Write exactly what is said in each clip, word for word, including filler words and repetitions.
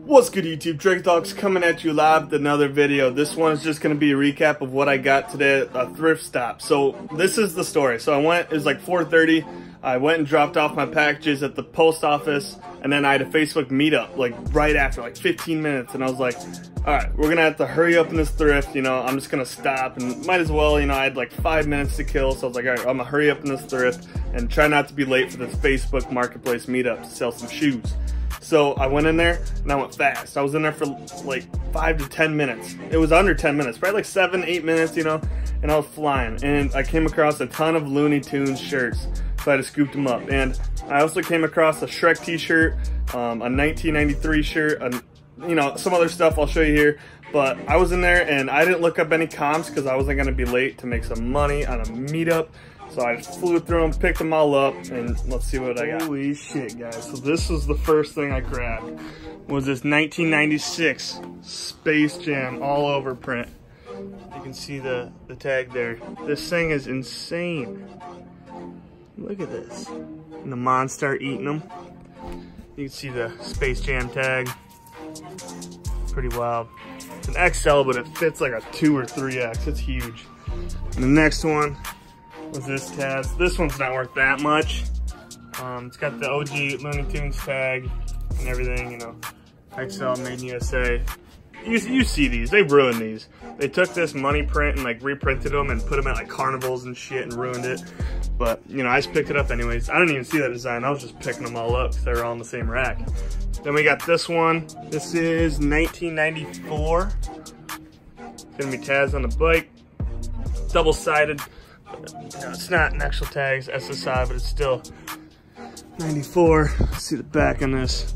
What's good, YouTube? Drake Dogs coming at you live with another video. This one is just going to be a recap of what I got today at a thrift stop. So this is the story. So I went, it was like four thirty. I went and dropped off my packages at the post office, and then I had a Facebook meetup like right after, like fifteen minutes. And I was like, all right, we're going to have to hurry up in this thrift. You know, I'm just going to stop and might as well, you know, I had like five minutes to kill. So I was like, all right, I'm going to hurry up in this thrift and try not to be late for this Facebook marketplace meetup to sell some shoes. So I went in there and I went fast. I was in there for like five to ten minutes. It was under ten minutes, probably like seven, eight minutes, you know, and I was flying. And I came across a ton of Looney Tunes shirts, so I just scooped them up. And I also came across a Shrek t-shirt, um, a nineteen ninety-three shirt, and you know, some other stuff I'll show you here. But I was in there and I didn't look up any comps because I wasn't gonna be late to make some money on a meetup. So I just flew through them, picked them all up, and let's see what I got. Holy shit, guys. So this was the first thing I grabbed. Was this nineteen ninety-six Space Jam all over print. You can see the, the tag there. This thing is insane. Look at this. And the monster eating them. You can see the Space Jam tag. Pretty wild. It's an X L, but it fits like a two or three X. It's huge. And the next one was this Taz. This one's not worth that much. Um, it's got the O G Looney Tunes tag and everything, you know. X L made in U S A. You, you see these, they ruined these. They took this money print and like reprinted them and put them at like carnivals and shit and ruined it. But, you know, I just picked it up anyways. I didn't even see that design. I was just picking them all up because they were all in the same rack. Then we got this one. This is nineteen ninety-four. It's gonna be Taz on the bike. Double-sided. You know, it's not an actual tags, S S I, but it's still ninety-four. Let's see the back on this.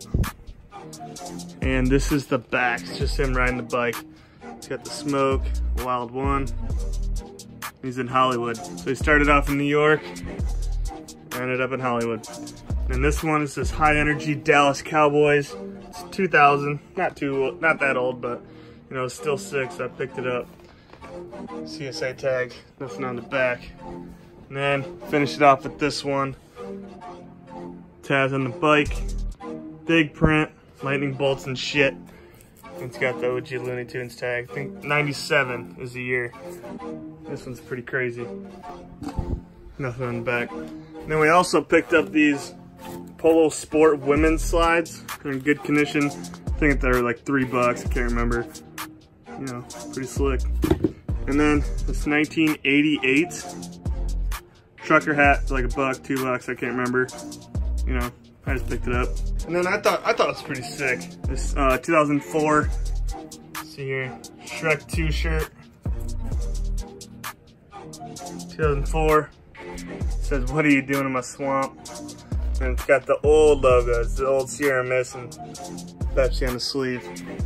And this is the back. It's just him riding the bike. It's got the smoke, Wild One. He's in Hollywood. So he started off in New York, ended up in Hollywood. And this one is this high energy Dallas Cowboys. It's two thousand, not too, not that old, but you know, it's still sick, so I picked it up. C S A tag, nothing on the back. And then finish it off with this one. Taz on the bike. Big print, lightning bolts and shit. It's got the O G Looney Tunes tag. I think ninety-seven is the year. This one's pretty crazy. Nothing on the back. And then we also picked up these Polo Sport women's slides. They're in good condition. I think they're like three bucks, I can't remember. You know, pretty slick. And then this nineteen eighty-eight trucker hat, like a buck, two bucks, I can't remember. You know, I just picked it up. And then I thought I thought it was pretty sick. This uh, two thousand four, see here, Shrek two shirt. two thousand four, it says, "What are you doing in my swamp?" And it's got the old logo, it's the old Sierra Mist and Pepsi on the sleeve.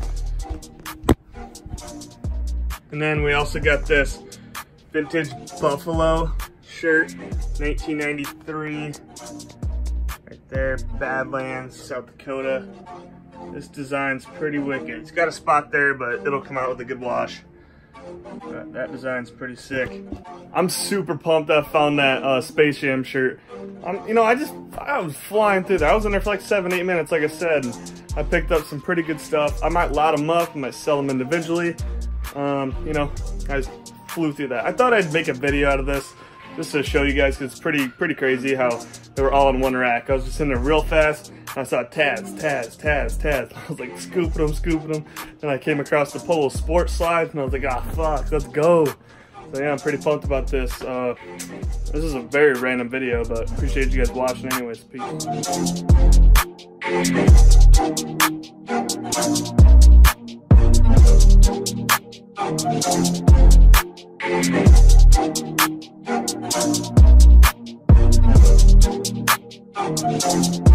And then we also got this vintage Buffalo shirt, nineteen ninety-three. Right there, Badlands, South Dakota. This design's pretty wicked. It's got a spot there, but it'll come out with a good wash. But that design's pretty sick. I'm super pumped I found that uh, Space Jam shirt. Um, you know, I just, I was flying through there. I was in there for like seven, eight minutes, like I said. And I picked up some pretty good stuff. I might lot them up, I might sell them individually. Um, you know, I just flew through that. I thought I'd make a video out of this just to show you guys, because it's pretty pretty crazy how they were all in one rack. I was just in there real fast, and I saw Taz, Taz, Taz, Taz. I was like scooping them, scooping them. Then I came across the Polo Sport slides, and I was like, ah, fuck, let's go. So yeah, I'm pretty pumped about this. Uh, this is a very random video, but appreciate you guys watching anyways. Peace. Thank you.